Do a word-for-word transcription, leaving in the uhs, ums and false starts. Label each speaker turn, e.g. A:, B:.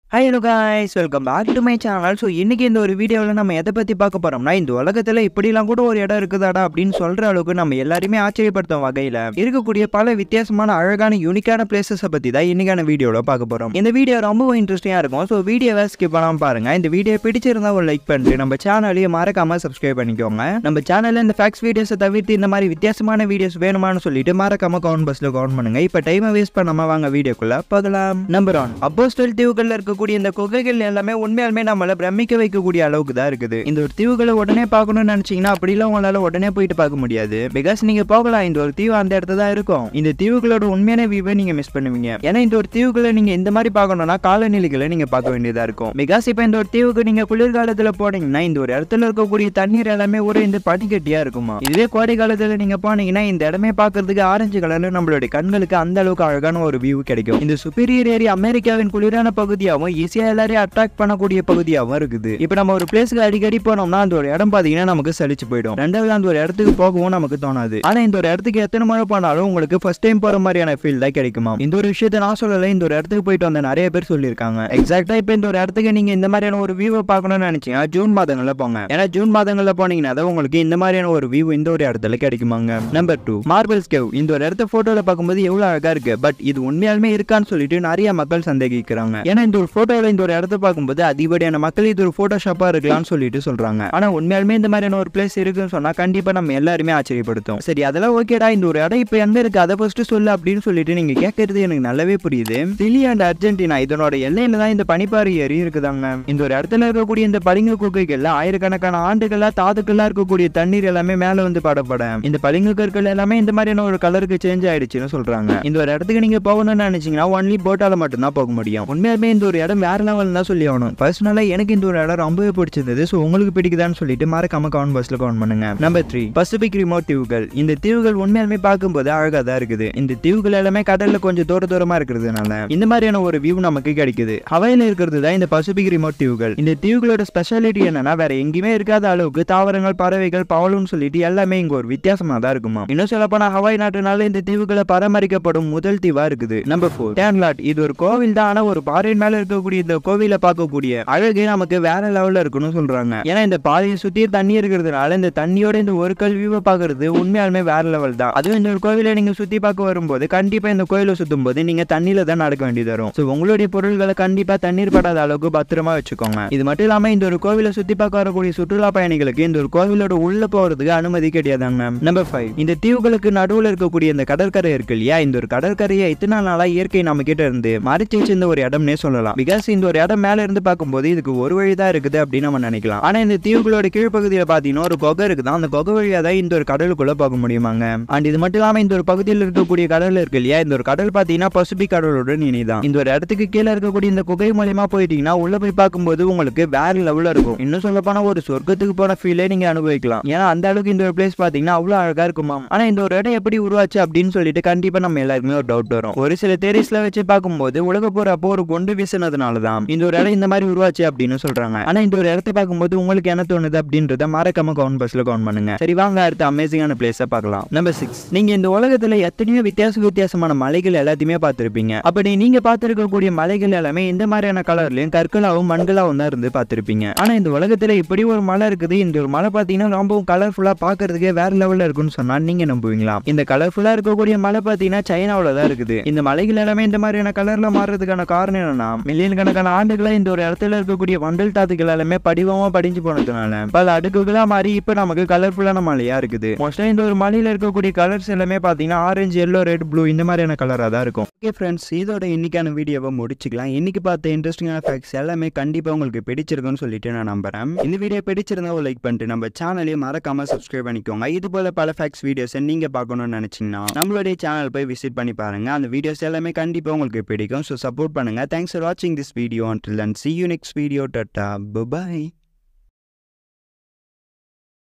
A: Hi hello guys, welcome back to my channel. So இன்னைக்கு இந்த ஒரு வீடியோல நம்ம எதை பத்தி பார்க்க போறோம்னா இந்த உலகத்துல இப்படிலாம் கூட ஒரு இடம் இருக்குதாடா அப்படின்னு சொல்ற அளவுக்கு நம்ம எல்லாரையுமே ஆச்சரியப்படுத்தும் வகையில இருக்கக்கூடிய பல வித்தியாசமான அழகான யூனிக்கான பிளேசஸ் பத்தி தான் இன்னைக்கான வீடியோல பார்க்க போறோம். இந்த வீடியோ ரொம்ப இன்ட்ரெஸ்டிங்கா இருக்கும். ஸோ வீடியோவை ஸ்கிப் பண்ணாம பாருங்க. இந்த வீடியோ பிடிச்சிருந்தா ஒரு லைக் பண்ணிட்டு நம்ம சேனலையும் மறக்காம சப்ஸ்கிரைப் பண்ணிக்கோங்க. நம்ம சேனல்ல இந்த ஃபேக்ஸ் வீடியோஸை தவிர்த்து இந்த மாதிரி வித்தியாசமான வீடியோஸ் வேணுமான்னு சொல்லிட்டு மறக்காம கமெண்ட் பாக்ஸ்ல கமெண்ட் பண்ணுங்க. இப்ப டைமை வேஸ்ட் பண்ணாம வாங்க வீடியோக்குள்ள போகலாம். நம்பர் ஒன், அப்போஸ்டல் தீவுகள்ல இருக்க இந்த குகைகள் எல்லாமே உண்மையாலுமே நம்மள பிரமிக்க வைக்கக்கூடிய அளவுக்கு தான் இருக்குது. இந்த ஒரு தீவுகளை உடனே பார்க்கணும்னு நினைச்சீங்கன்னா அப்படிலாம் உங்களால உடனே போயிட்டு பார்க்க முடியாது. பிகாஸ் நீங்க போகலாம், இந்த ஒரு தீவு அந்த இடத்துல தான் இருக்கும். இந்த தீவுகளோட உண்மையான வியூவை நீங்க மிஸ் பண்ணுவீங்க. ஏன்னா இந்த ஒரு தீவுகளை நீங்க இந்த மாதிரி பார்க்கணும்னா காலநிலைகளை நீங்க பார்க்க வேண்டியதா இருக்கும். பிகாஸ் இப்ப இந்த ஒரு தீவுக்கு நீங்க குளிர்காலத்துல போனீங்கன்னா இந்த ஒரு இடத்துல இருக்கக்கூடிய தண்ணீர் எல்லாமே ஒரு இந்த பனிக்கட்டியா இருக்குமா. இதுவே கோடை காலத்துல நீங்க போனீங்கன்னா இந்த இடமே பார்க்கறதுக்கு ஆரஞ்சு கலர்ல நம்மளுடைய கண்களுக்கு அந்த அளவுக்கு அழகான ஒரு வியூ கிடைக்கும். இந்த சுப்பீரியர் ஏரியா அமெரிக்காவின் குளிரான பகுதியாகவும் ஈஸியா எல்லாரையும் அட்ராக்ட் பண்ணக்கூடிய பகுதியாகவும் இருக்குது. இப்ப நம்ம ஒரு பிளேஸ்க்கு அடிக்கடி போனோம்னா அந்த ஒரு இடம் பாத்தீங்கன்னா நமக்கு சலிச்சு போயிடும். ரெண்டாவது அந்த ஒரு இடத்துக்கு போகவும் நமக்கு தோணாது. ஆனா இந்த ஒரு இடத்துக்கு எத்தனை முறை போனாலும் உங்களுக்கு ஃபர்ஸ்ட் டைம் போற மாதிரியான ஃபீல் தான் கிடைக்குமா. இந்த ஒரு விஷயத்தை நான் சொல்லல, இந்த ஒரு இடத்துக்கு போயிட்டு வந்த நிறைய பேர் சொல்லியிருக்காங்க. எக்ஸாக்டா இப்ப இந்த ஒரு இடத்துக்கு நீங்க இந்த மாதிரியான ஒரு வியூவை பார்க்கணும்னு நினைச்சீங்கன்னா ஜூன் மாதங்கள்ல போங்க. ஏன்னா ஜூன் மாதங்கள்ல போனீங்கன்னா தான் உங்களுக்கு இந்த மாதிரியான ஒரு வியூ இந்த ஒரு இடத்துல கிடைக்குமாங்க. Number two, marbles cave. இந்த ஒரு இடத்த போட்டோல பார்க்கும்போது எவ்வளவு அழகா இருக்கு. பட் இது உண்மையாலுமே இருக்கான்னு சொல்லிட்டு நிறைய மக்கள் சந்தேகிக்கிறாங்க. ஏன்னா இந்த ஒரு போட்டோல இந்த ஒரு இடத்த பார்க்கும்போது அதிகப்படியான மக்கள் இது ஒரு போட்டோஷாப்பா இருக்கலாம்னு சொல்லிட்டு சொல்றாங்க. ஆனா உண்மையாலுமே இந்த மாதிரியான ஒரு பிளேஸ் இருக்குன்னு சொன்னா கண்டிப்பா நம்ம எல்லாருமே ஆச்சரியப்படுத்தும். சரி, அதெல்லாம் ஓகேடா, இந்த ஒரு இடம் இப்ப எங்க இருக்கு அதை ஃபர்ஸ்ட் சொல்லு அப்படின்னு சொல்லிட்டு நீங்க கேட்கறது எனக்கு நல்லாவே புரியுது. சிலி அண்ட் அர்ஜென்டினா இதனோட எல்லையில தான் இந்த பனிப்பாறை ஏரி இருக்குதாங்க. இந்த ஒரு இடத்துல இருக்கக்கூடிய இந்த பளிங்கு குகைகள்ல ஆயிரக்கணக்கான ஆண்டுகளா தாதுக்கள்லாம் இருக்கக்கூடிய தண்ணீர் எல்லாமே மேல வந்து படப்பட இந்த பளிங்கு கற்கள் எல்லாமே இந்த மாதிரியான ஒரு கலருக்கு சேஞ்ச் ஆயிடுச்சுன்னு சொல்றாங்க. இந்த ஒரு இடத்துக்கு நீங்க போகணும்னு நினைச்சீங்கன்னா ஒன்லி போட்டால மட்டும் தான் போக முடியும். உண்மையாலுமே இந்த ஒரு இடம் வேற லெவல் தான் சொல்லி ஆகணும். பர்சனலா எனக்கு இந்த ஒரு இடம் ரொம்பவே பிடிச்சிருந்தது. சோ உங்களுக்கு பிடிக்குதான்னு சொல்லிட்டு மறக்காம கமெண்ட் பாக்ஸ்ல கமெண்ட் பண்ணுங்க. நம்பர் த்ரீ, பசிபிக் ரிமோட் தீவுகள். இந்த தீவுகள் உண்மையாலுமே பார்க்கும்போது அழகா தான் இருக்குது. இந்த தீவுகள் எல்லாமே கடல்ல கொஞ்சம் தூர தூரமா இருக்கிறதுனால இந்த மாதிரியான ஒரு வியூ நமக்கு கிடைக்குது. ஹவாயில இருக்கிறது தான் இந்த பசிபிக் ரிமோட் தீவுகள். இந்த தீவுகளோட ஸ்பெஷாலிட்டி என்னன்னா வேற எங்கேயுமே இருக்காத அளவுக்கு தாவரங்கள், பறவைகள், பவளம்னு சொல்லிட்டு எல்லாமே இங்க ஒரு வித்தியாசமா தான் இருக்குமா. இன்னும் சொல்ல போனா ஹவாய் நாட்டுனால இந்த தீவுகளை பராமரிக்கப்படும் முதல் தீவா இருக்குது. நம்பர் ஃபோர், டேன்லாட். இது ஒரு கோவில் தான். ஆனா ஒரு பாறையின் மேல இருக்கக்கூடிய இந்த கோவிலை பார்க்கக்கூடிய அழகே நமக்கு வேற லெவல்ல இருக்குன்னு சொல்றாங்க. ஏன்னா இந்த பாதையை சுத்தி தண்ணி இருக்கிறதுனால இந்த தண்ணியோட இந்த ஒரு கல் வியூவை பாக்குறது உண்மையாலுமே வேற லெவல் தான். அதுவும் இந்த ஒரு கோவிலை நீங்க சுத்தி பார்க்க வரும்போது கண்டிப்பா இந்த கோயிலை சுத்தும் போது நீங்க தண்ணியில தான் நடக்க வேண்டியது வரும். சோ உங்களுடைய பொருள்களை கண்டிப்பா தண்ணீர் படாத அளவுக்கு பத்திரமா வச்சுக்கோங்க. இது மட்டும் இல்லாம இந்த ஒரு கோவிலை சுத்தி பார்க்க வரக்கூடிய சுற்றுலா பயணிகளுக்கு இந்த ஒரு கோவிலோட உள்ள போறதுக்கு அனுமதி கிடையாதாங்க. நம்பர் ஃபைவ், இந்த தீவுகளுக்கு நடுவுல இருக்கக்கூடிய இந்த கடற்கரை இருக்கு இல்லையா, இந்த ஒரு கடற்கரையை இத்தனை நாளா இயற்கை நம்ம கிட்ட இருந்து மறைச்சு வச்சிருந்த ஒரு இடம்னே சொல்லலாம். பிகாஸ் இந்த ஒரு இடம் மேல இருந்து பார்க்கும்போது இதுக்கு ஒரு வழிதான் இருக்குது அப்படின்னு நம்ம நினைக்கலாம். ஆனா இந்த தீவுகளோட கீழ்ப்பகுதியில பாத்தீங்கன்னா ஒரு கொகை இருக்குது. அந்த கொகை வழியா தான் இந்த ஒரு கடலுக்குள்ள போக முடியுமாங்க. அண்ட் இது மட்டும் இல்லாம இந்த ஒரு பகுதியில் இருக்கக்கூடிய கடல் இருக்கு இல்லையா, இந்த ஒரு கடல் பாத்தீங்கன்னா பசிபிக் கடலோட இணைதான். இந்த ஒரு இடத்துக்கு கீழே இருக்கக்கூடிய இந்த குகை மூலமா போயிட்டீங்கன்னா உள்ள போய் பார்க்கும்போது உங்களுக்கு வேற லெவல்ல இருக்கும். இன்னும் சொல்ல போனா ஒரு சொர்க்கத்துக்கு போன ஃபீலே நீங்க அனுபவிக்கலாம். ஏன்னா அந்த அளவுக்கு இந்த ஒரு பிளேஸ் பாத்தீங்கன்னா அவ்வளவு அழகா இருக்குமா. ஆனா இந்த ஒரு இடம் எப்படி உருவாச்சு அப்படின்னு சொல்லிட்டு கண்டிப்பா நம்ம எல்லாருக்குமே ஒரு டவுட் வரும். ஒரு சில தேரிஸ்ல வச்சு பார்க்கும்போது உலக போற அப்போ ஒரு குண்டு வீசினதுனாலதான் இந்த ஒரு இடம் இந்த மாதிரி உருவாச்சு அப்படின்னு சொல்றாங்க. ஆனா இந்த ஒரு இடத்தை பார்க்கும்போது உங்களுக்கு என்ன தோணுது அப்படின்றத மறக்காம கமெண்ட் பாக்ஸ்ல கமெண்ட் பண்ணுங்க. சரி வாங்க அடுத்த அமேசிங்கான பிளேஸ பார்க்கலாம். நம்பர் சிக்ஸ், நீங்க இந்த உலகத்துல எத்தனையோ வித்தியாச வித்தியாசமான மலைகள் எல்லாத்தையுமே பார்த்திருப்பீங்க. அப்படி நீங்க பார்த்திருக்கக்கூடிய மலைகள் எல்லாமே இந்த மாதிரியான கலர்லயும் கற்களாவும் மண்களாவும் தான் இருந்து பார்த்திருப்பீங்க. ஆனா இந்த உலகத்துல இப்படி ஒரு மலை இருக்குது. இந்த ஒரு மலை பாத்தீங்கன்னா ரொம்பவும் கலர்ஃபுல்லா பாக்குறதுக்கே வேற லெவல்ல இருக்குன்னு சொன்னா நீங்க நம்புவீங்களா? இந்த கலர்ஃபுல்லா இருக்கக்கூடிய மலை பாத்தீங்கன்னா சைனாவுல தான் இருக்குது. இந்த மலைகள் எல்லாமே இந்த மாதிரியான கலர்ல மாறுறதுக்கான காரணம் என்னன்னா மில்லியன் கணக்கான ஆண்டுகளா இந்த ஒரு இடத்துல இருக்கக்கூடிய வண்டல் தாத்துக்கள் எல்லாமே படிவமா படிஞ்சு போனதுனால பல அடுக்குகளா மாறி இப்ப நமக்கு கலர்ஃபுல்லான மலையா இருக்குது. மோஸ்டா இந்த ஒரு மலையில இருக்கக்கூடிய கலர்ஸ் எல்லாமே பாத்தீங்கன்னா ஆரஞ்சு, எல்லோ, ரெட், ப்ளூ இந்த மாதிரியான கலரா தான் இருக்கும். ஓகே ஃப்ரெண்ட்ஸ், இதோட இன்னைக்கான வீடியோவை முடிச்சுக்கலாம். இன்னைக்கு பார்த்த இன்ட்ரெஸ்டிங்கான ஃபேக்ட்ஸ் எல்லாமே கண்டிப்பா உங்களுக்கு பிடிச்சிருக்குன்னு சொல்லிட்டு நான் நம்புறேன். இந்த வீடியோ பிடிச்சிருந்தா ஒரு லைக் பண்ணிட்டு நம்ம சேனலையும் மறக்காம சப்ஸ்கிரைப் பண்ணிக்கோங்க. இது போல பல ஃபேக்ட்ஸ் வீடியோஸ் நீங்க பார்க்கணும்னு நினைச்சீங்கன்னா நம்மளுடைய சேனல் போய் விசிட் பண்ணி பாருங்க. அந்த வீடியோஸ் எல்லாமே கண்டிப்பா உங்களுக்கு பிடிக்கும். ஸோ சப்போர்ட் பண்ணுங்க. தேங்க்ஸ் ஃபார் வாட்சிங் this video. Until then, see you next video. Tata, bye bye.